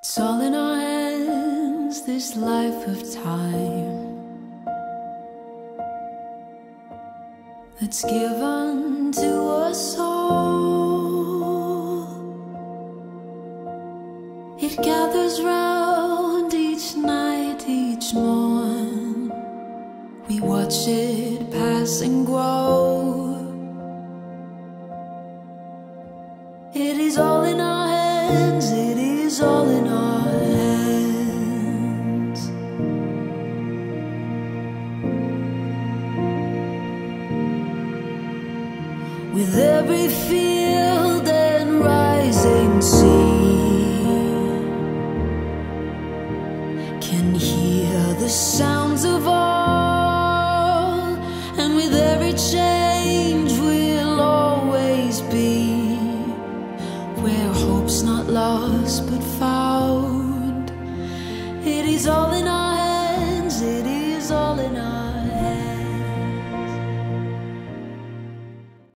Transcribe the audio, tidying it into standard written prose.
It's all in our hands, this life of time that's given to us all. It gathers round each night, each morn. We watch it pass and grow. It is all in our hands, it is all in our hands. With every field and rising sea, can hear the sounds of all, and with every change we'll always be where hope's not lost but found. It is all in our